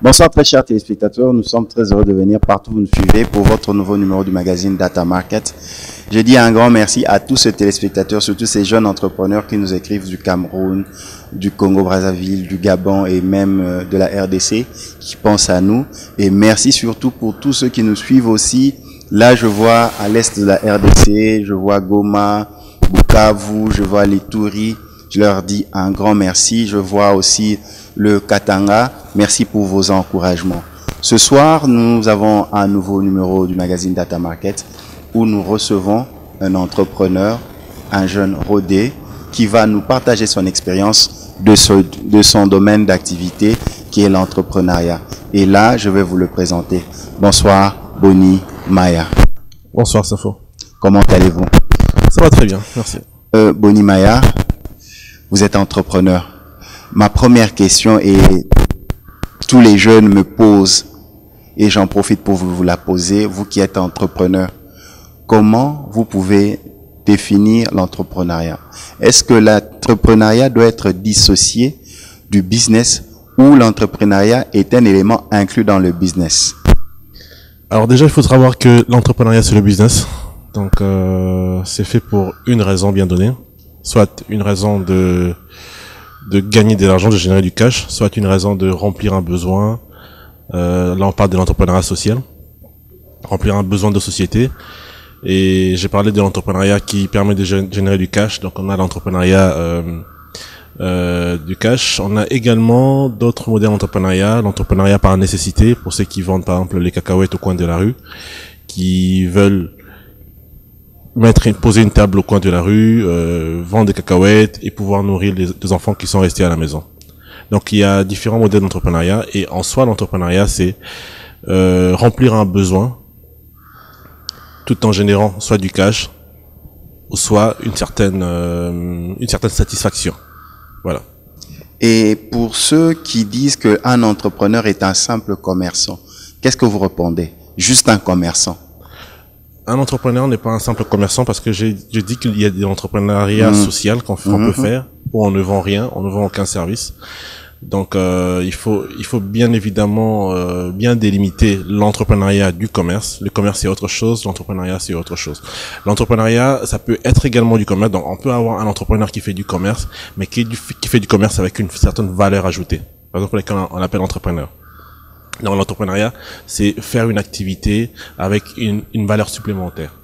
Bonsoir très chers téléspectateurs, nous sommes très heureux de venir partout où vous nous suivez pour votre nouveau numéro du magazine Data Market. Je dis un grand merci à tous ces téléspectateurs, surtout ces jeunes entrepreneurs qui nous écrivent du Cameroun, du Congo-Brazzaville, du Gabon et même de la RDC, qui pensent à nous. Et merci surtout pour tous ceux qui nous suivent aussi. Là, je vois à l'est de la RDC, je vois Goma, Bukavu, je vois l'Ituri. Je leur dis un grand merci. Je vois aussi le Katanga. Merci pour vos encouragements. Ce soir, nous avons un nouveau numéro du magazine Data Market où nous recevons un entrepreneur, un jeune rodé, qui va nous partager son expérience de son domaine d'activité qui est l'entrepreneuriat. Et là, je vais vous le présenter. Bonsoir, Boni Maya. Bonsoir, Safo. Comment allez-vous? Ça va très bien, merci. Boni Maya, vous êtes entrepreneur. Ma première question est, tous les jeunes me posent, et j'en profite pour vous la poser, vous qui êtes entrepreneur. Comment vous pouvez définir l'entrepreneuriat? Est-ce que l'entrepreneuriat doit être dissocié du business ou l'entrepreneuriat est un élément inclus dans le business? Alors déjà, il faut savoir que l'entrepreneuriat, c'est le business. Donc, c'est fait pour une raison bien donnée. Soit une raison de gagner de l'argent, de générer du cash, soit une raison de remplir un besoin. Là, on parle de l'entrepreneuriat social. Remplir un besoin de société. Et j'ai parlé de l'entrepreneuriat qui permet de générer du cash. Donc, on a l'entrepreneuriat du cash. On a également d'autres modèles d'entrepreneuriat. L'entrepreneuriat par nécessité, pour ceux qui vendent, par exemple, les cacahuètes au coin de la rue, qui veulent poser une table au coin de la rue, vendre des cacahuètes et pouvoir nourrir les enfants qui sont restés à la maison. Donc il y a différents modèles d'entrepreneuriat et en soi l'entrepreneuriat c'est remplir un besoin tout en générant soit du cash ou soit une certaine satisfaction. Voilà. Et pour ceux qui disent qu'un entrepreneur est un simple commerçant, qu'est-ce que vous répondez? Juste un commerçant? Un entrepreneur n'est pas un simple commerçant parce que je dis qu'il y a des entrepreneuriats sociaux qu'on peut faire où on ne vend rien, on ne vend aucun service. Donc il faut bien évidemment bien délimiter l'entrepreneuriat du commerce. Le commerce c'est autre chose, l'entrepreneuriat c'est autre chose. L'entrepreneuriat ça peut être également du commerce. Donc on peut avoir un entrepreneur qui fait du commerce, mais qui fait du commerce avec une certaine valeur ajoutée. Par exemple, on l'appelle entrepreneur. Dans l'entrepreneuriat, c'est faire une activité avec une valeur supplémentaire.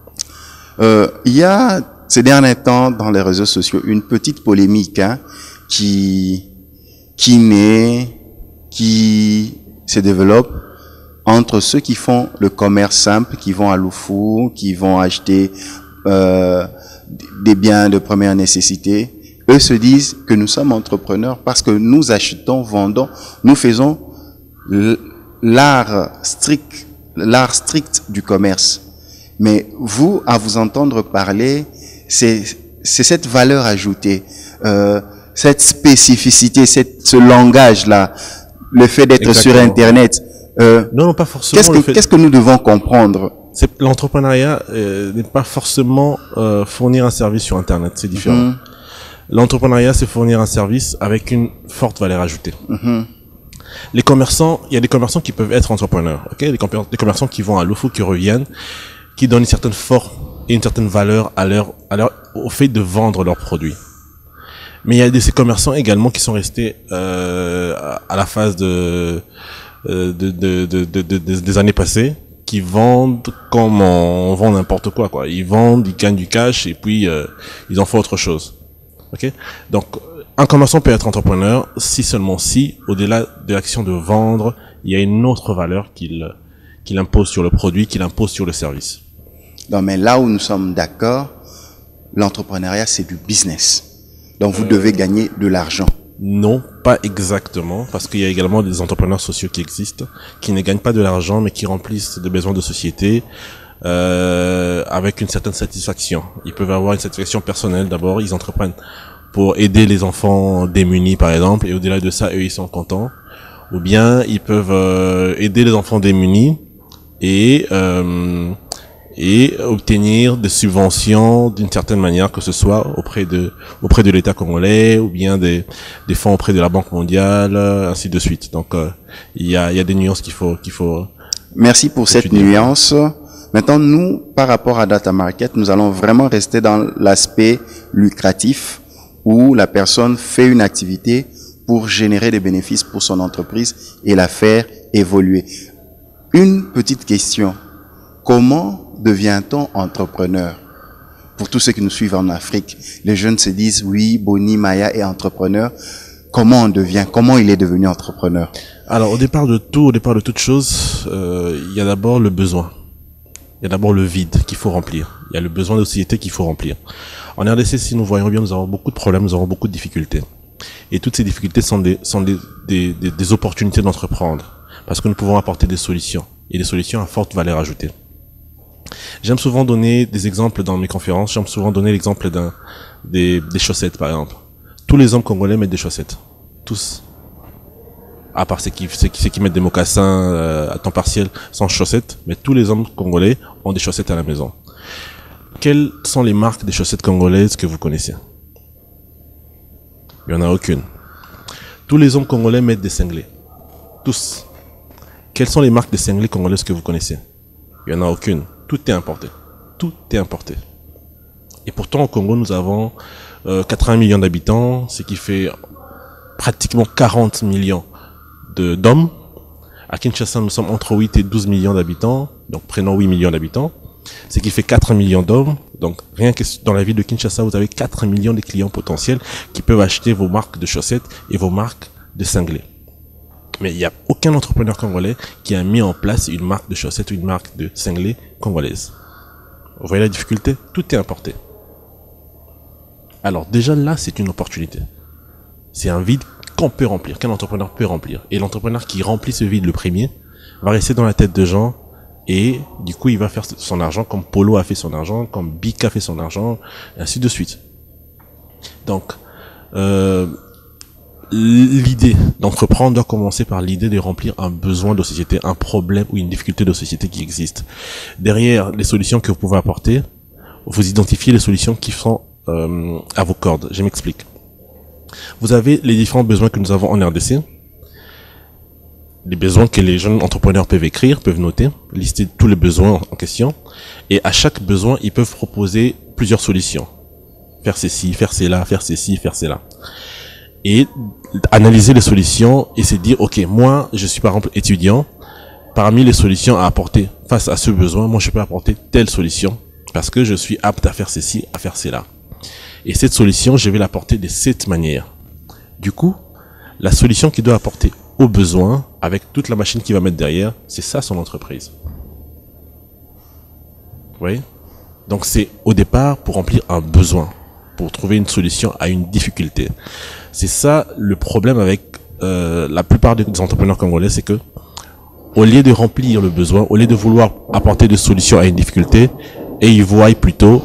Il y a ces derniers temps dans les réseaux sociaux une petite polémique qui naît, qui se développe entre ceux qui font le commerce simple, qui vont à Loufour, qui vont acheter des biens de première nécessité. Eux se disent que nous sommes entrepreneurs parce que nous achetons, vendons, nous faisons l'art strict du commerce. Mais vous, à vous entendre parler, c'est cette valeur ajoutée, cette spécificité, ce langage-là, le fait d'être sur Internet. Non, pas forcément. Qu'est-ce que nous devons comprendre? L'entrepreneuriat n'est pas forcément fournir un service sur Internet, c'est différent. L'entrepreneuriat, c'est fournir un service avec une forte valeur ajoutée. Les commerçants, il y a des commerçants qui peuvent être entrepreneurs, ok? Des commerçants qui vont à l'OFO, qui reviennent, qui donnent une certaine force et une certaine valeur au fait de vendre leurs produits. Mais il y a ces commerçants également qui sont restés à la phase des années passées, qui vendent comme on vend n'importe quoi. Ils vendent, ils gagnent du cash et puis ils en font autre chose. Ok? Donc un commerçant peut être entrepreneur si, au-delà de l'action de vendre, il y a une autre valeur qu'il impose sur le produit, qu'il impose sur le service. Non, mais là où nous sommes d'accord, l'entrepreneuriat, c'est du business. Donc, vous devez gagner de l'argent. Non, pas exactement, parce qu'il y a également des entrepreneurs sociaux qui existent, qui ne gagnent pas de l'argent, mais qui remplissent des besoins de société, avec une certaine satisfaction. Ils peuvent avoir une satisfaction personnelle d'abord, ils entreprennent pour aider les enfants démunis par exemple, et au-delà de ça, eux ils sont contents. Ou bien ils peuvent aider les enfants démunis et et obtenir des subventions d'une certaine manière, que ce soit auprès de l'État congolais ou bien des fonds auprès de la Banque mondiale, ainsi de suite. Donc il y a des nuances qu'il faut Merci pour cette nuance. Maintenant, nous, par rapport à Data Market, nous allons vraiment rester dans l'aspect lucratif où la personne fait une activité pour générer des bénéfices pour son entreprise et la faire évoluer. Une petite question. Comment devient-on entrepreneur? Pour tous ceux qui nous suivent en Afrique, les jeunes se disent, oui, Boni Maya est entrepreneur. Comment on devient? Comment il est devenu entrepreneur? Alors, au départ de toute chose, il y a d'abord le besoin. Il y a d'abord le vide qu'il faut remplir. Il y a le besoin de société qu'il faut remplir. En RDC, si nous voyons bien, nous avons beaucoup de problèmes, nous avons beaucoup de difficultés. Et toutes ces difficultés sont des opportunités d'entreprendre. Parce que nous pouvons apporter des solutions. Et des solutions à forte valeur ajoutée. J'aime souvent donner des exemples dans mes conférences. J'aime souvent donner l'exemple des chaussettes, par exemple. Tous les hommes congolais mettent des chaussettes. Tous. À part ceux qui mettent des mocassins à temps partiel sans chaussettes, mais tous les hommes congolais ont des chaussettes à la maison. Quelles sont les marques des chaussettes congolaises que vous connaissez? Il n'y en a aucune. Tous les hommes congolais mettent des cinglés. Tous. Quelles sont les marques de cinglés congolaises que vous connaissez? Il n'y en a aucune. Tout est importé. Tout est importé. Et pourtant, au Congo, nous avons 80 millions d'habitants, ce qui fait pratiquement 40 millions d'hommes. À Kinshasa, nous sommes entre 8 et 12 millions d'habitants, donc prenons 8 millions d'habitants, ce qui fait 4 millions d'hommes. Donc rien que dans la ville de Kinshasa, vous avez 4 millions de clients potentiels qui peuvent acheter vos marques de chaussettes et vos marques de cinglés. Mais il n'y a aucun entrepreneur congolais qui a mis en place une marque de chaussettes ou une marque de cinglés congolaise. Vous voyez la difficulté? Tout est importé. Alors déjà là, c'est une opportunité. C'est un vide qu'on peut remplir, qu'un entrepreneur peut remplir. Et l'entrepreneur qui remplit ce vide, le premier, va rester dans la tête de gens et du coup, il va faire son argent comme Polo a fait son argent, comme Bic a fait son argent, et ainsi de suite. Donc, l'idée d'entreprendre doit commencer par l'idée de remplir un besoin de société, un problème ou une difficulté de société qui existe. Derrière les solutions que vous pouvez apporter, vous identifiez les solutions qui sont à vos cordes. Je m'explique. Vous avez les différents besoins que nous avons en RDC, les besoins que les jeunes entrepreneurs peuvent écrire, peuvent noter, lister tous les besoins en question, et à chaque besoin, ils peuvent proposer plusieurs solutions. Faire ceci, faire cela, faire ceci, faire cela. Et analyser les solutions et se dire, ok, moi, je suis par exemple étudiant, parmi les solutions à apporter face à ce besoin, moi, je peux apporter telle solution, parce que je suis apte à faire ceci, à faire cela. Et cette solution, je vais l'apporter de cette manière. Du coup, la solution qu'il doit apporter aux besoins, avec toute la machine qu'il va mettre derrière, c'est ça son entreprise. Vous voyez? Donc c'est au départ pour remplir un besoin, pour trouver une solution à une difficulté. C'est ça le problème avec la plupart des entrepreneurs congolais, c'est que au lieu de remplir le besoin, au lieu de vouloir apporter des solutions à une difficulté, et ils voient plutôt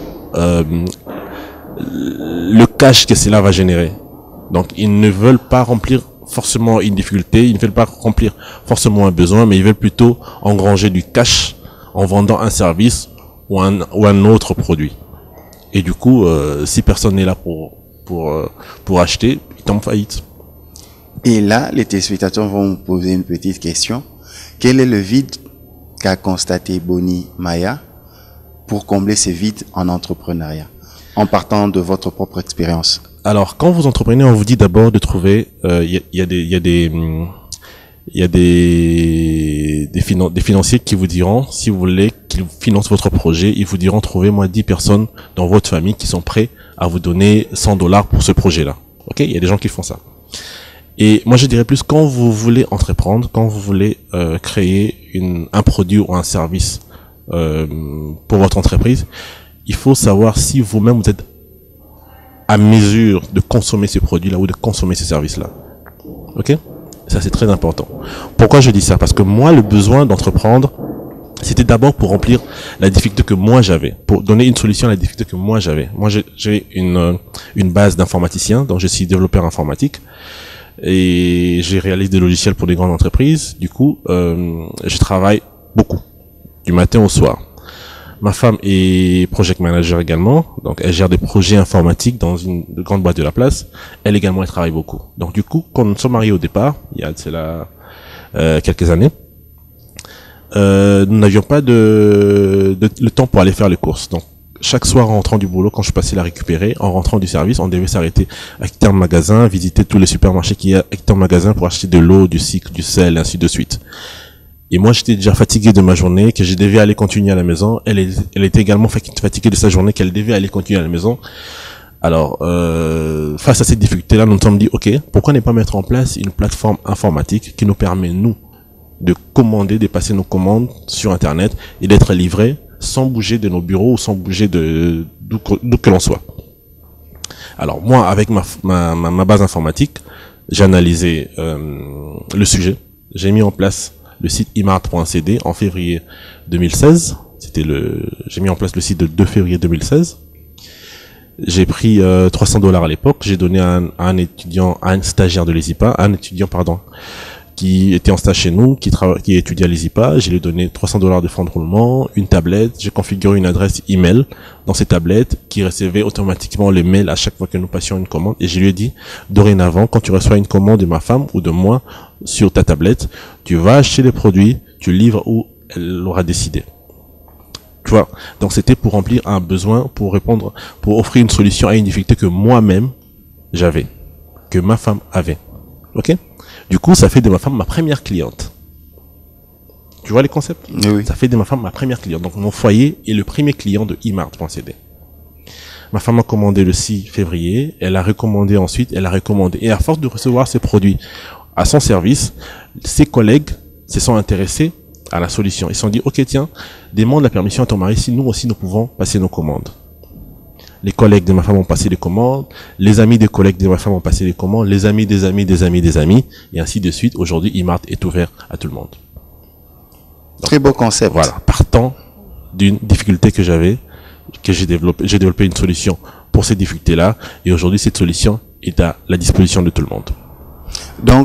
le cash que cela va générer. Donc ils ne veulent pas remplir forcément une difficulté, ils ne veulent pas remplir forcément un besoin, mais ils veulent plutôt engranger du cash en vendant un service ou un autre produit. Et du coup, si personne n'est là pour acheter, ils tombent faillite. Et là, les téléspectateurs vont vous poser une petite question. Quel est le vide qu'a constaté Boni Maya pour combler ce vide en entrepreneuriat, en partant de votre propre expérience? Alors, quand vous entreprenez, on vous dit d'abord de trouver, il y a des financiers qui vous diront, si vous voulez qu'ils financent votre projet, ils vous diront, trouvez-moi 10 personnes dans votre famille qui sont prêts à vous donner $100 pour ce projet-là. Ok? Il y a des gens qui font ça. Et moi, je dirais plus, quand vous voulez entreprendre, quand vous voulez créer un produit ou un service pour votre entreprise, il faut savoir si vous-même vous êtes à mesure de consommer ces produits-là ou de consommer ces services-là. Ok? Ça, c'est très important. Pourquoi je dis ça? Parce que moi, le besoin d'entreprendre, c'était d'abord pour remplir la difficulté que moi j'avais, pour donner une solution à la difficulté que moi j'avais. Moi, j'ai une base d'informaticien, donc je suis développeur informatique, et j'ai réalisé des logiciels pour des grandes entreprises. Du coup, je travaille beaucoup, du matin au soir. Ma femme est project manager également, donc elle gère des projets informatiques dans une grande boîte de la place. Elle également, elle travaille beaucoup. Donc du coup, quand nous sommes mariés au départ, il y a quelques années, nous n'avions pas le temps pour aller faire les courses. Donc chaque soir en rentrant du boulot, quand je passais la récupérer, en rentrant du service, on devait s'arrêter à un magasin, visiter tous les supermarchés qu'il y a à un magasin pour acheter de l'eau, du sucre, du sel, ainsi de suite. Et moi, j'étais déjà fatigué de ma journée, que je devais aller continuer à la maison. Elle était également fatiguée de sa journée, qu'elle devait aller continuer à la maison. Alors, face à cette difficulté-là, nous nous sommes dit, OK, pourquoi ne pas mettre en place une plateforme informatique qui nous permet, nous, de commander, de passer nos commandes sur Internet et d'être livrés sans bouger de nos bureaux ou sans bouger d'où que l'on soit. Alors, moi, avec ma base informatique, j'ai analysé le sujet. J'ai mis en place le site imart.cd en février 2016. J'ai mis en place le site le 2 février 2016. J'ai pris $300 à l'époque. J'ai donné à un stagiaire de l'ESIPA, qui était en stage chez nous, qui étudiait à l'ESIPA. Je lui ai donné $300 de fonds de roulement, une tablette. J'ai configuré une adresse email dans ces tablettes qui recevait automatiquement les mails à chaque fois que nous passions une commande. Et je lui ai dit, dorénavant, quand tu reçois une commande de ma femme ou de moi sur ta tablette, tu vas acheter les produits, tu livres où elle aura décidé. Tu vois. Donc c'était pour remplir un besoin, pour offrir une solution à une difficulté que moi-même j'avais, que ma femme avait. Ok? Du coup, ça fait de ma femme ma première cliente. Tu vois les concepts? Oui. Ça fait de ma femme ma première cliente. Donc mon foyer est le premier client de imart.cd. Ma femme a commandé le 6 février, elle a recommandé ensuite, et à force de recevoir ces produits à son service, ses collègues se sont intéressés à la solution. Ils se sont dit, OK, tiens, demande la permission à ton mari si nous aussi nous pouvons passer nos commandes. Les collègues de ma femme ont passé les commandes, les amis des collègues de ma femme ont passé les commandes, les amis des amis des amis des amis, et ainsi de suite. Aujourd'hui, Imart est ouvert à tout le monde. Donc, très beau concept. Voilà, partant d'une difficulté que j'ai développé une solution pour cette difficulté-là, et aujourd'hui, cette solution est à la disposition de tout le monde. Donc,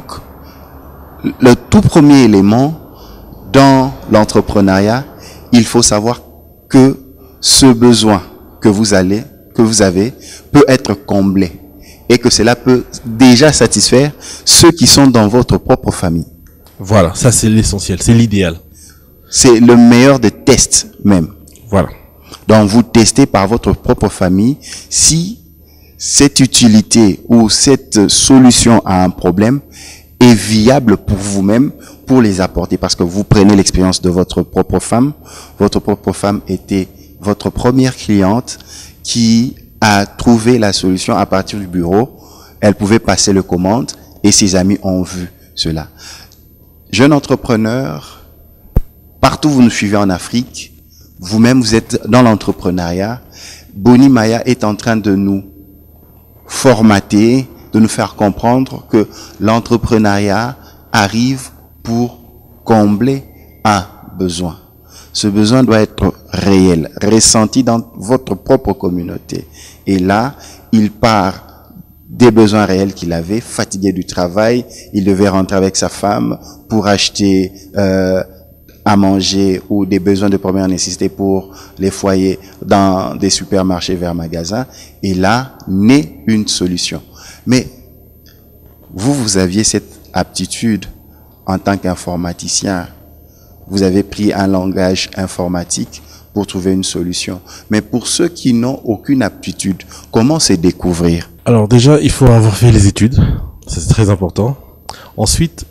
le tout premier élément dans l'entrepreneuriat, il faut savoir que ce besoin que vous avez peut être comblé et que cela peut déjà satisfaire ceux qui sont dans votre propre famille. Voilà, ça c'est l'essentiel, c'est l'idéal. C'est le meilleur des tests même. Voilà. Donc vous testez par votre propre famille si cette utilité ou cette solution à un problème est viable pour vous-même, pour les apporter. Parce que vous prenez l'expérience de votre propre femme. Votre propre femme était votre première cliente qui a trouvé la solution à partir du bureau. Elle pouvait passer le commande et ses amis ont vu cela. Jeune entrepreneur, partout où vous nous suivez en Afrique, vous-même vous êtes dans l'entrepreneuriat. Boni Maya est en train de nous formater, de nous faire comprendre que l'entrepreneuriat arrive pour combler un besoin. Ce besoin doit être réel, ressenti dans votre propre communauté. Et là, il part des besoins réels qu'il avait, fatigué du travail, il devait rentrer avec sa femme pour acheter à manger ou des besoins de première nécessité pour les foyers dans des supermarchés vers magasins. Et là, naît une solution. Mais vous aviez cette aptitude en tant qu'informaticien. Vous avez pris un langage informatique pour trouver une solution. Mais pour ceux qui n'ont aucune aptitude, comment se découvrir? Alors déjà, il faut avoir fait les études. Ça, c'est très important. Ensuite,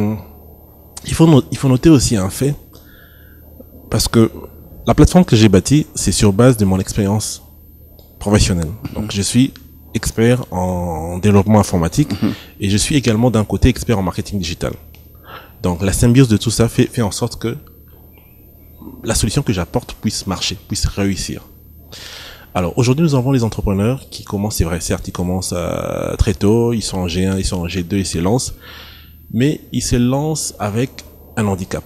il faut noter aussi un fait. Parce que la plateforme que j'ai bâtie, c'est sur base de mon expérience professionnelle. Donc, je suis expert en développement informatique et je suis également d'un côté expert en marketing digital. Donc la symbiose de tout ça fait en sorte que la solution que j'apporte puisse marcher, puisse réussir. Alors aujourd'hui nous avons les entrepreneurs qui commencent, c'est vrai, certes ils commencent très tôt, ils sont en G1, ils sont en G2, ils se lancent, mais ils se lancent avec un handicap.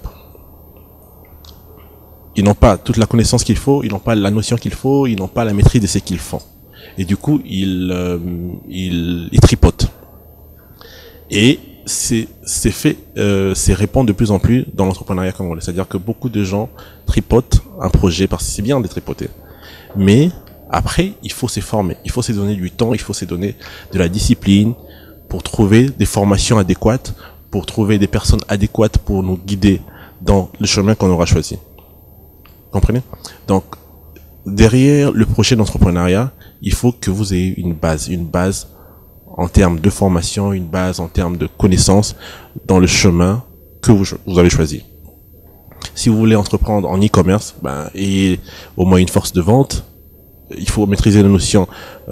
Ils n'ont pas toute la connaissance qu'il faut, ils n'ont pas la notion qu'il faut, ils n'ont pas la maîtrise de ce qu'ils font. Et du coup, ils tripotent. Et c'est répand de plus en plus dans l'entrepreneuriat congolais. C'est-à-dire que beaucoup de gens tripotent un projet parce que c'est bien de tripoter. Mais après, il faut se former, il faut se donner du temps, il faut se donner de la discipline pour trouver des formations adéquates, pour trouver des personnes adéquates pour nous guider dans le chemin qu'on aura choisi. Comprenez? Donc, derrière le projet d'entrepreneuriat, il faut que vous ayez une base en termes de formation, une base en termes de connaissances dans le chemin que vous avez choisi. Si vous voulez entreprendre en e-commerce, et au moins une force de vente, il faut maîtriser les notions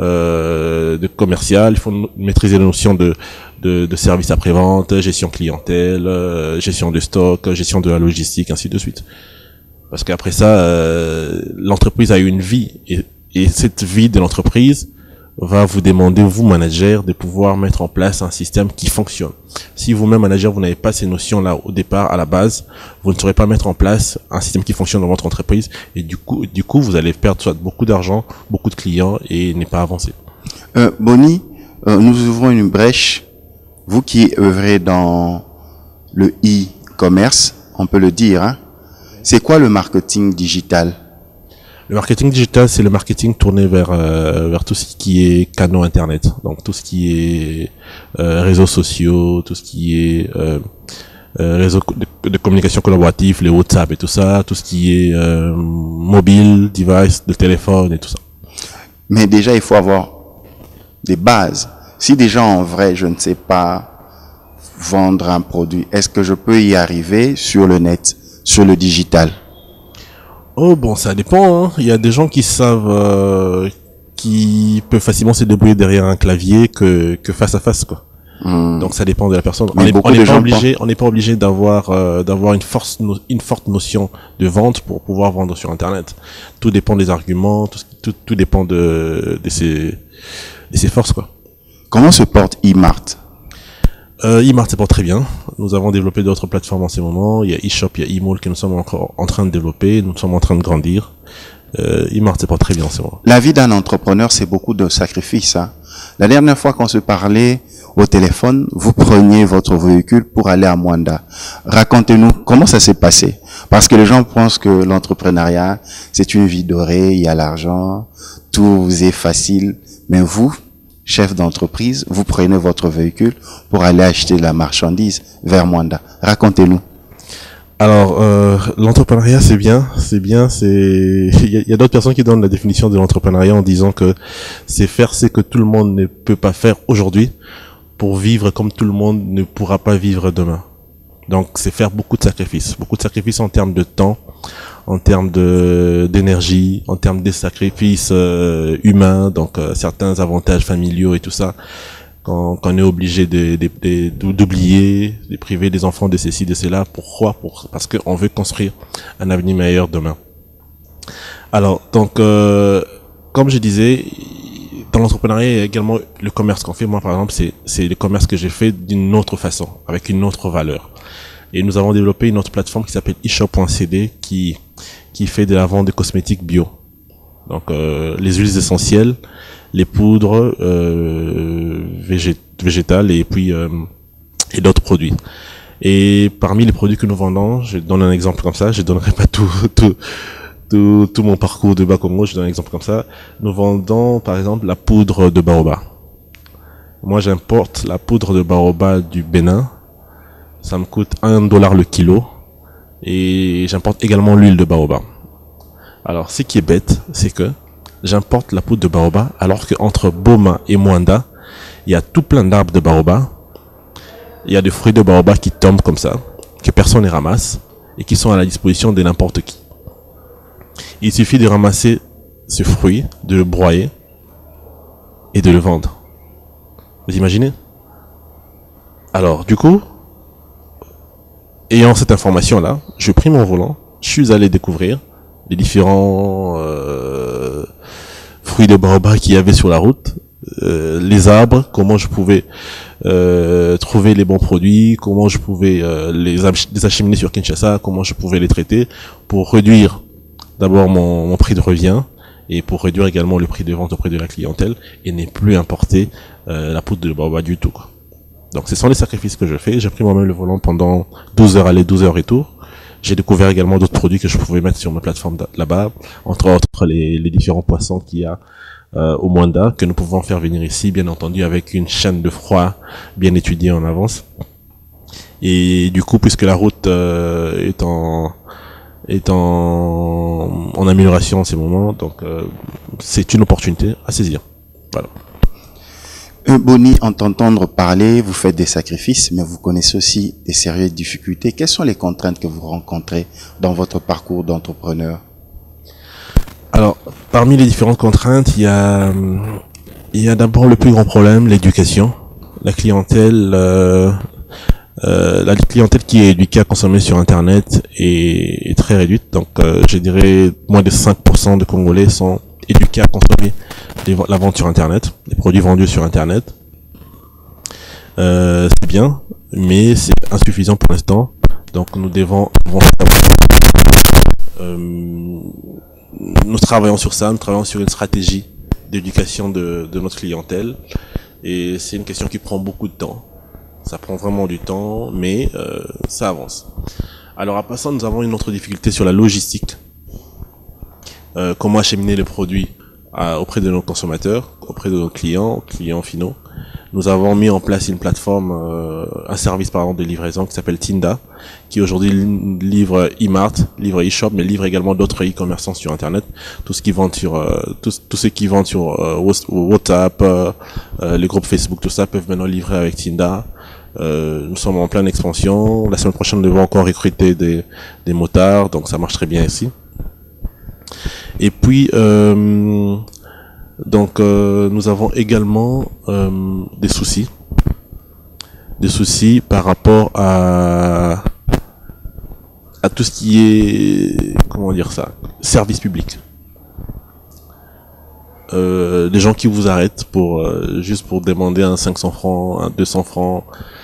de commercial, il faut maîtriser les notions de service après-vente, gestion clientèle, gestion de stock, gestion de la logistique, ainsi de suite. Parce qu'après ça, l'entreprise a une vie, et cette vie de l'entreprise va vous demander, vous manager, de pouvoir mettre en place un système qui fonctionne. Si vous-même manager, vous n'avez pas ces notions-là au départ, à la base, vous ne saurez pas mettre en place un système qui fonctionne dans votre entreprise, et du coup, vous allez perdre soit beaucoup d'argent, beaucoup de clients, et ne pas avancer. Bonnie, nous ouvrons une brèche. Vous qui œuvrez dans le e-commerce, on peut le dire, hein? C'est quoi le marketing digital? Le marketing digital, c'est le marketing tourné vers tout ce qui est canaux internet, donc tout ce qui est réseaux sociaux, tout ce qui est réseaux de communication collaborative, les WhatsApp et tout ça, tout ce qui est mobile, device, de téléphone et tout ça. Mais déjà, il faut avoir des bases. Si déjà en vrai, je ne sais pas vendre un produit, est-ce que je peux y arriver sur le net, sur le digital? Oh bon, ça dépend, hein. Il y a des gens qui savent, qui peuvent facilement se débrouiller derrière un clavier que face à face, quoi. Donc ça dépend de la personne. Mais on n'est pas obligé d'avoir une forte notion de vente pour pouvoir vendre sur Internet. Tout dépend des arguments, tout dépend de ses forces, quoi. Comment se porte eMart? eMart se porte très bien. Nous avons développé d'autres plateformes en ce moment. Il y a eShop, il y a eMall que nous sommes encore en train de développer. Nous sommes en train de grandir. eMart se porte très bien en ce moment. La vie d'un entrepreneur, c'est beaucoup de sacrifices, hein. La dernière fois qu'on se parlait au téléphone, vous preniez votre véhicule pour aller à Mwanda. Racontez-nous comment ça s'est passé. Parce que les gens pensent que l'entrepreneuriat, c'est une vie dorée, il y a l'argent, tout est facile. Mais vous, chef d'entreprise, vous prenez votre véhicule pour aller acheter la marchandise vers Mwanda. Racontez-nous. Alors, l'entrepreneuriat, c'est bien. Il y a d'autres personnes qui donnent la définition de l'entrepreneuriat en disant que c'est faire ce que tout le monde ne peut pas faire aujourd'hui pour vivre comme tout le monde ne pourra pas vivre demain. Donc, c'est faire beaucoup de sacrifices en termes de temps, en termes d'énergie, en termes de sacrifices humains, donc certains avantages familiaux et tout ça, quand on est obligé d'oublier, de priver des enfants de ceci, de cela. Pourquoi? Parce qu'on veut construire un avenir meilleur demain. Alors, donc, comme je disais, dans l'entrepreneuriat, il y a également le commerce qu'on fait. Moi, par exemple, c'est le commerce que j'ai fait d'une autre façon, avec une autre valeur. Et nous avons développé une autre plateforme qui s'appelle eShop.cd qui fait de la vente de cosmétiques bio. Donc, les huiles essentielles, les poudres végétales et puis et d'autres produits. Et parmi les produits que nous vendons, je donne un exemple comme ça, je donnerai pas tout mon parcours de Bakongo, je donne un exemple comme ça. Nous vendons par exemple la poudre de baobab. Moi, j'importe la poudre de baobab du Bénin. Ça me coûte $1 le kilo. Et j'importe également l'huile de baobab. Alors, ce qui est bête, c'est que j'importe la poudre de baobab alors qu'entre Boma et Mwanda, il y a tout plein d'arbres de baobab. Il y a des fruits de baobab qui tombent comme ça, que personne ne ramasse et qui sont à la disposition de n'importe qui. Il suffit de ramasser ce fruit, de le broyer et de le vendre. Vous imaginez? Alors, du coup, ayant cette information-là, je pris mon volant, je suis allé découvrir les différents fruits de baobab qu'il y avait sur la route, les arbres, comment je pouvais trouver les bons produits, comment je pouvais les acheminer sur Kinshasa, comment je pouvais les traiter pour réduire d'abord mon prix de revient et pour réduire également le prix de vente auprès de la clientèle et ne plus importer la poudre de baobab du tout, quoi. Donc ce sont les sacrifices que je fais. J'ai pris moi-même le volant pendant 12 heures aller, 12 heures retour. J'ai découvert également d'autres produits que je pouvais mettre sur ma plateforme là-bas, entre autres les différents poissons qu'il y a au Mwanda, que nous pouvons faire venir ici, bien entendu, avec une chaîne de froid bien étudiée en avance. Et du coup, puisque la route est en amélioration en ces moments, donc c'est une opportunité à saisir. Voilà. Boni, en t'entendre parler, vous faites des sacrifices, mais vous connaissez aussi des sérieuses difficultés. Quelles sont les contraintes que vous rencontrez dans votre parcours d'entrepreneur? Alors, parmi les différentes contraintes, il y a d'abord le plus grand problème, l'éducation. La clientèle qui est éduquée à consommer sur Internet est très réduite. Donc, je dirais moins de 5% de Congolais sont éduqués à consommer la vente sur Internet, les produits vendus sur Internet. C'est bien, mais c'est insuffisant pour l'instant. Donc, nous travaillons sur ça, nous travaillons sur une stratégie d'éducation de notre clientèle. Et c'est une question qui prend beaucoup de temps. Ça prend vraiment du temps, mais ça avance. Alors à part ça, nous avons une autre difficulté sur la logistique. Comment acheminer les produits auprès de nos consommateurs, auprès de nos clients finaux. Nous avons mis en place une plateforme, un service pardon de livraison qui s'appelle Tinda, qui aujourd'hui livre e-mart, livre e-shop, mais livre également d'autres e-commerçants sur Internet. Tout ce qui vend sur tous ceux qui vendent sur WhatsApp, les groupes Facebook, tout ça peuvent maintenant livrer avec Tinda. Nous sommes en pleine expansion. La semaine prochaine, nous devons encore recruter des motards, donc ça marche très bien ici. Et puis nous avons également des soucis par rapport à tout ce qui est, comment dire ça, service public. Des gens qui vous arrêtent juste pour demander un 500 francs, un 200 francs,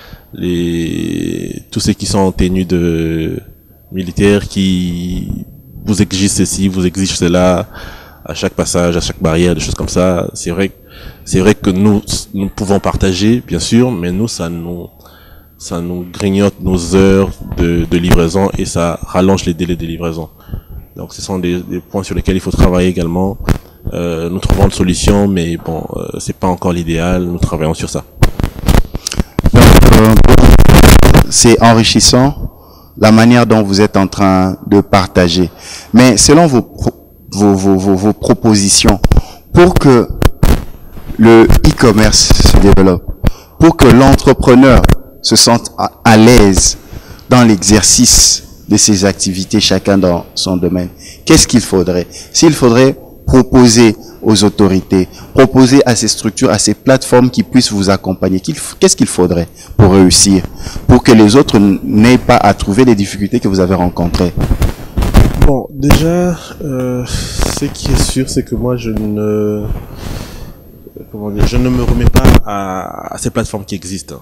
tous ceux qui sont en tenue de militaire qui vous exigent ceci, vous exigent cela, à chaque passage, à chaque barrière, des choses comme ça. C'est vrai que nous pouvons partager, bien sûr, mais ça nous grignote nos heures de livraison et ça rallonge les délais de livraison. Donc, ce sont des points sur lesquels il faut travailler également. Nous trouvons une solution, mais bon, c'est pas encore l'idéal. Nous travaillons sur ça. Donc, c'est enrichissant la manière dont vous êtes en train de partager. Mais selon vos propositions, pour que le e-commerce se développe, pour que l'entrepreneur se sente à l'aise dans l'exercice de ses activités, chacun dans son domaine, qu'est-ce qu'il faudrait? S'il faudrait proposer aux autorités, proposer à ces structures, à ces plateformes qui puissent vous accompagner, qu'est-ce qu'il faudrait pour réussir, pour que les autres n'aient pas à trouver les difficultés que vous avez rencontrées? Bon, déjà, ce qui est sûr, c'est que moi, je ne me remets pas à ces plateformes qui existent.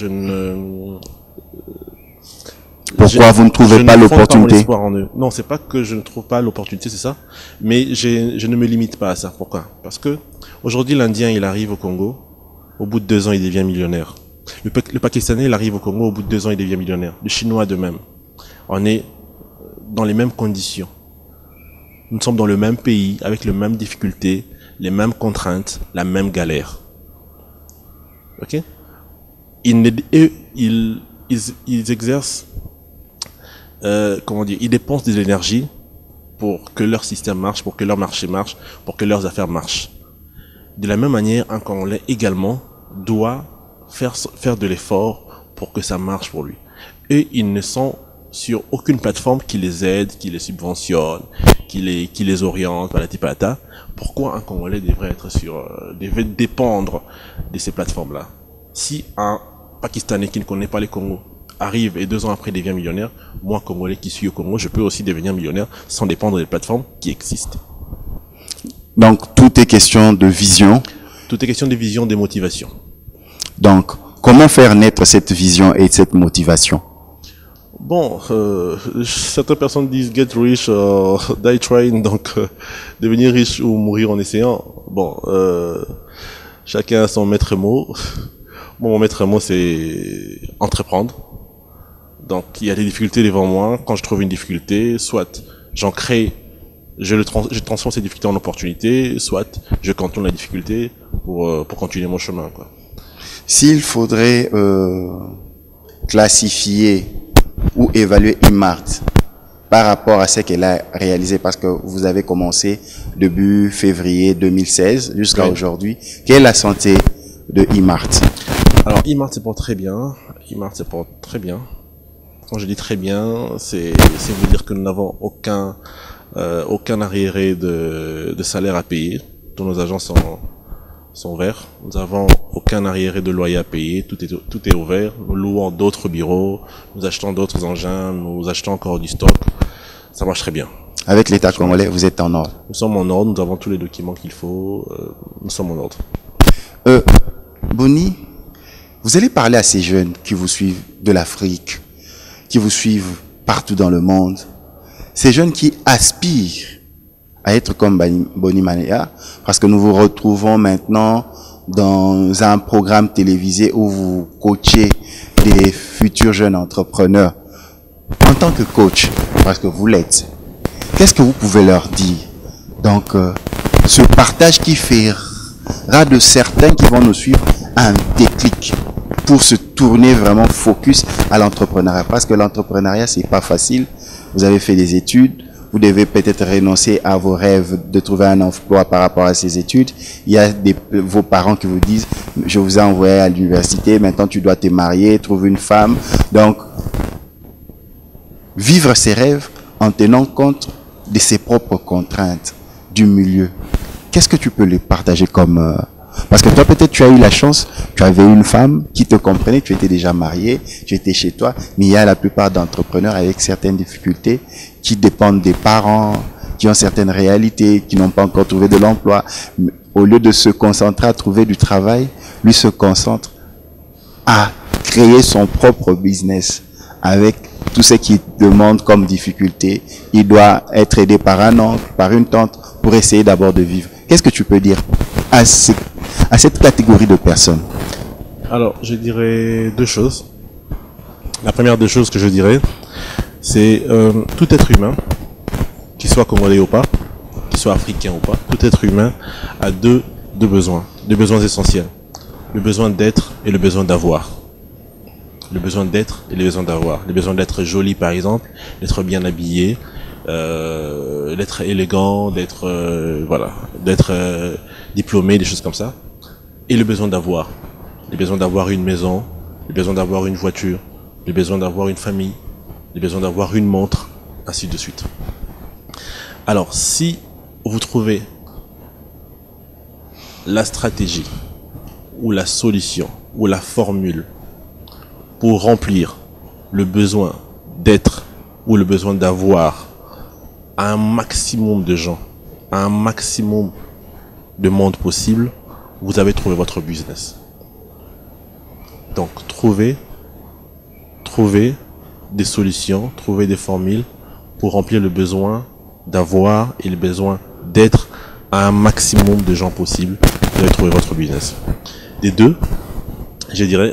Pourquoi vous ne trouvez pas l'opportunité? Non, c'est pas que je ne trouve pas l'opportunité, c'est ça. Mais je ne me limite pas à ça. Pourquoi? Parce que aujourd'hui, l'Indien, il arrive au Congo. Au bout de 2 ans, il devient millionnaire. Le Pakistanais, il arrive au Congo. Au bout de 2 ans, il devient millionnaire. Le Chinois, de même. On est dans les mêmes conditions. Nous sommes dans le même pays, avec les mêmes difficultés, les mêmes contraintes, la même galère. Ok? Ils exercent, ils dépensent de l'énergie pour que leur système marche, pour que leur marché marche, pour que leurs affaires marchent. De la même manière, un Congolais également doit faire de l'effort pour que ça marche pour lui. Et ils ne sont sur aucune plateforme qui les aide, qui les subventionne, qui les oriente, patati patata. Pourquoi un Congolais devrait dépendre de ces plateformes-là? Si un Pakistanais qui ne connaît pas les Congos arrive et 2 ans après devient millionnaire, moi, Congolais qui suis au Congo, je peux aussi devenir millionnaire sans dépendre des plateformes qui existent. Donc, tout est question de vision. Tout est question de vision, de motivation. Donc, comment faire naître cette vision et cette motivation? Bon, certaines personnes disent get rich or die trying, donc devenir riche ou mourir en essayant. Bon, chacun a son maître mot. Bon, mon maître mot, c'est entreprendre. Donc, il y a des difficultés devant moi. Quand je trouve une difficulté, soit j'en crée, je transforme ces difficultés en opportunités, soit je contourne la difficulté pour continuer mon chemin, quoi. S'il faudrait classifier ou évaluer Imart par rapport à ce qu'elle a réalisé, parce que vous avez commencé début février 2016 jusqu'à Oui. aujourd'hui, quelle est la santé de Imart? Alors, Imart se porte très bien. Imart se porte très bien. Quand je dis très bien, c'est vous dire que nous n'avons aucun arriéré de salaire à payer. Tous nos agents sont verts. Nous avons aucun arriéré de loyer à payer. Tout est ouvert. Nous louons d'autres bureaux. Nous achetons d'autres engins. Nous achetons encore du stock. Ça marche très bien. Avec l'État congolais, vous êtes en ordre. Nous sommes en ordre. Nous avons tous les documents qu'il faut. Nous sommes en ordre. Boni, vous allez parler à ces jeunes qui vous suivent de l'Afrique, qui vous suivent partout dans le monde. Ces jeunes qui aspirent à être comme Boni Mania, parce que nous vous retrouvons maintenant dans un programme télévisé où vous coachez des futurs jeunes entrepreneurs. En tant que coach, parce que vous l'êtes, qu'est-ce que vous pouvez leur dire? Donc, ce partage qui fera de certains qui vont nous suivre un déclic pour se tourner vraiment focus à l'entrepreneuriat. Parce que l'entrepreneuriat, c'est pas facile. Vous avez fait des études. Vous devez peut-être renoncer à vos rêves de trouver un emploi par rapport à ces études. Il y a vos parents qui vous disent, je vous ai envoyé à l'université, maintenant tu dois te marier, trouver une femme. Donc, vivre ses rêves en tenant compte de ses propres contraintes, du milieu. Qu'est-ce que tu peux les partager comme... Parce que toi, peut-être, tu as eu la chance, tu avais une femme qui te comprenait, tu étais déjà marié, tu étais chez toi, mais il y a la plupart d'entrepreneurs avec certaines difficultés qui dépendent des parents, qui ont certaines réalités, qui n'ont pas encore trouvé de l'emploi. Au lieu de se concentrer à trouver du travail, lui se concentre à créer son propre business avec tout ce qu'il demande comme difficulté. Il doit être aidé par un oncle, par une tante, pour essayer d'abord de vivre. Qu'est-ce que tu peux dire à cette catégorie de personnes? Alors, je dirais deux choses. La première des choses que je dirais, c'est tout être humain, qu'il soit congolais ou pas, qu'il soit africain ou pas, tout être humain a deux besoins essentiels. Le besoin d'être et le besoin d'avoir. Le besoin d'être et le besoin d'avoir. Le besoin d'être joli, par exemple, d'être bien habillé, d'être élégant, d'être diplômé, des choses comme ça. Et le besoin d'avoir. Le besoin d'avoir une maison, le besoin d'avoir une voiture, le besoin d'avoir une famille, le besoin d'avoir une montre, ainsi de suite. Alors, si vous trouvez la stratégie ou la solution ou la formule pour remplir le besoin d'être ou le besoin d'avoir à un maximum de gens, à un maximum de monde possible, vous avez trouvé votre business. Donc, trouvez des solutions, trouvez des formules pour remplir le besoin d'avoir et le besoin d'être à un maximum de gens possible. Vous allez trouver votre business. Des deux, je dirais,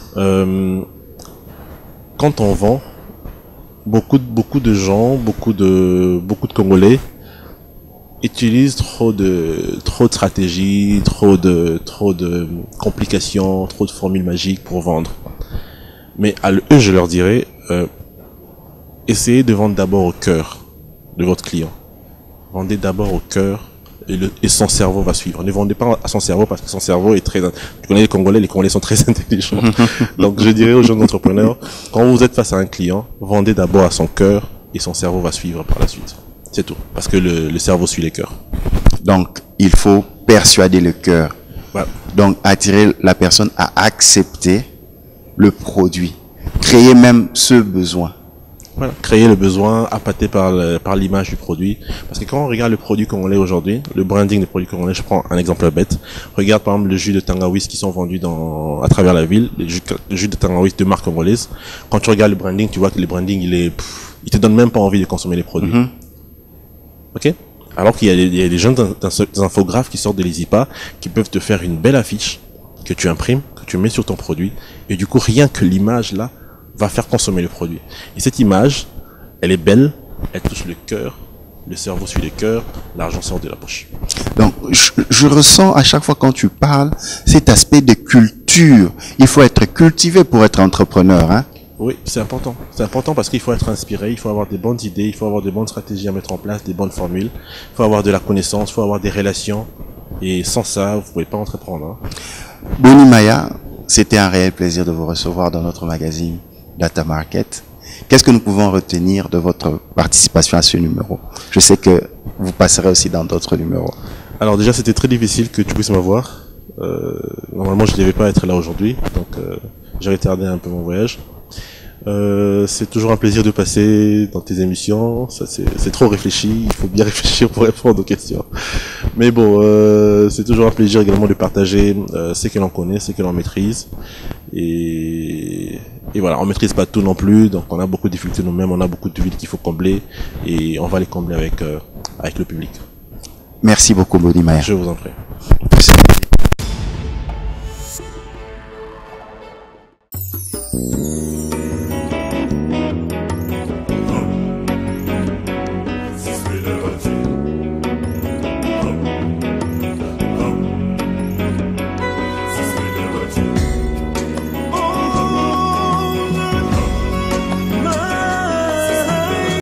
quand on vend, beaucoup de gens, beaucoup de Congolais utilisent trop de stratégies, trop de complications, trop de formules magiques pour vendre. Mais à eux, je leur dirais, essayez de vendre d'abord au cœur de votre client. Vendez d'abord au cœur et son cerveau va suivre. Ne vendez pas à son cerveau parce que son cerveau est très... Tu connais les Congolais sont très intelligents. Donc je dirais aux jeunes entrepreneurs, quand vous êtes face à un client, vendez d'abord à son cœur et son cerveau va suivre par la suite. C'est tout. Parce que le cerveau suit les cœurs. Donc, il faut persuader le cœur. Voilà. Donc, attirer la personne à accepter le produit. Créer même ce besoin. Voilà. Créer le besoin, appâté par l'image du produit. Parce que quand on regarde le produit congolais aujourd'hui, le branding des produits congolais, je prends un exemple bête. Regarde par exemple le jus de tangawiz qui sont vendus à travers la ville, le jus de tangawiz de marque congolaise. Quand tu regardes le branding, tu vois que le branding, il te donne même pas envie de consommer les produits. Mm-hmm. Ok? Alors qu'il y a des jeunes infographes qui sortent de l'ESIPA, qui peuvent te faire une belle affiche, que tu imprimes, que tu mets sur ton produit, et du coup, rien que l'image là va faire consommer le produit. Et cette image, elle est belle, elle touche le cœur, le cerveau suit le cœur, l'argent sort de la poche. Donc, je ressens à chaque fois quand tu parles cet aspect de culture. Il faut être cultivé pour être entrepreneur, hein. Oui, c'est important. C'est important parce qu'il faut être inspiré, il faut avoir des bonnes idées, il faut avoir des bonnes stratégies à mettre en place, des bonnes formules. Il faut avoir de la connaissance, il faut avoir des relations. Et sans ça, vous pouvez pas entreprendre. Hein. Boni Maya, c'était un réel plaisir de vous recevoir dans notre magazine Data Market. Qu'est-ce que nous pouvons retenir de votre participation à ce numéro? Je sais que vous passerez aussi dans d'autres numéros. Alors déjà, c'était très difficile que tu puisses m'avoir. Normalement, je ne devais pas être là aujourd'hui, donc j'ai retardé un peu mon voyage. C'est toujours un plaisir de passer dans tes émissions. Ça, c'est trop réfléchi. Il faut bien réfléchir pour répondre aux questions. Mais bon, c'est toujours un plaisir également de partager ce que l'on connaît, ce que l'on maîtrise. Et voilà, on maîtrise pas tout non plus. Donc on a beaucoup de difficultés nous-mêmes. On a beaucoup de vides qu'il faut combler. Et on va les combler avec le public. Merci beaucoup, Boni Maya. Je vous en prie.